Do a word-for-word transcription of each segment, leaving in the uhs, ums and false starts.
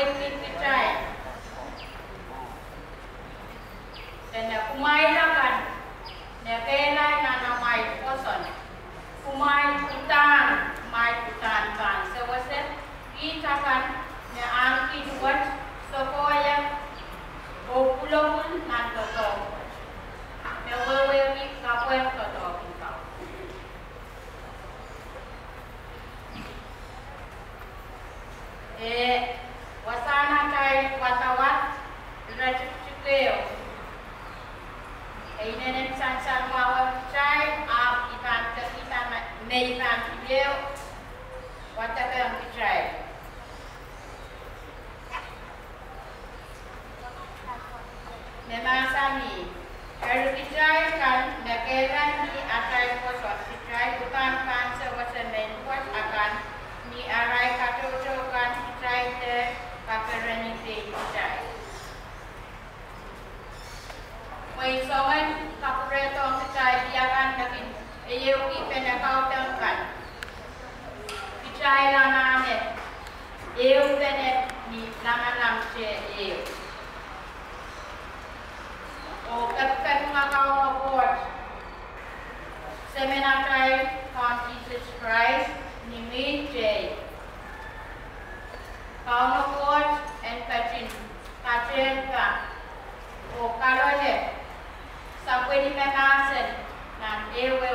wait kicay. Dan na kumay lakan, na kailay na na may poson. Kumay putan, may putan kan. So wasit, kita kan, na ang kiduat, so koya, o pulawun na totoo. Na wawe ni kapwen totoo kita. Eh, wasana kay watawat, rachukeo. Ini sansan mawar cai, ap ikan terkisan meikan video, watakan kicai. Memang sami, kalau kicai kan negara ni atai kosong kicai bukan kan sewasan main kuat akan ni arai kacau kan kicai te kakarani te kicai. May sawan kapureto ang kicay diyakan nakin ayaw ipenakaw tangkan. Kicay lang namin. Ayaw penet ni naman lang siya ayaw. O kapag mga kawaport seminatay on Jesus Christ ni May J. Kawaport and Kachin. Kachin ka. O kaloye. Sampai di pemasen, nan ewe.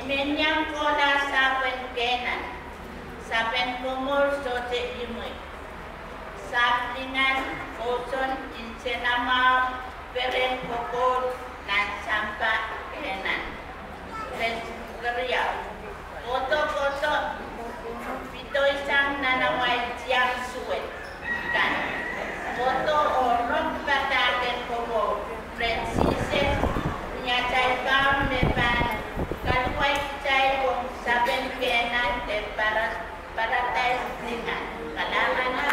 Imenyang kola saben kenan, saben kumur sote imui. Saplingan oson insenama peren kokor nan sampa kenan. Ren kerja. Foto-foto pito isang nanaway tiang suwet. Kan. Foto orang pataken komo. Ren sisen nyacay kam mepan. Kaluay chay kung saben kenan te para para tayo dengan kalaman na.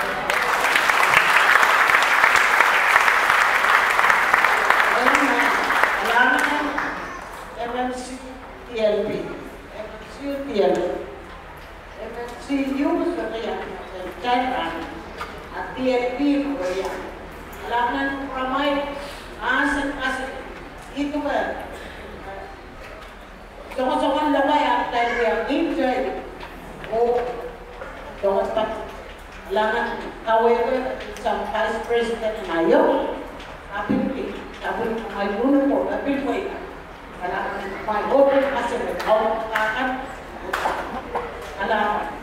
Kalaman M N C T L B, M N C T L B, M N C U sekian, China, T L B sekian. Kalaman ramai asal asal itu kan. Jangan-jangan lawai akan yang enjoy. Oh, jangan tak langan kawin sa Vice President ngayon. Tapi tapi may puno mo, tapi may kailangan may open kasi may kawin akan alam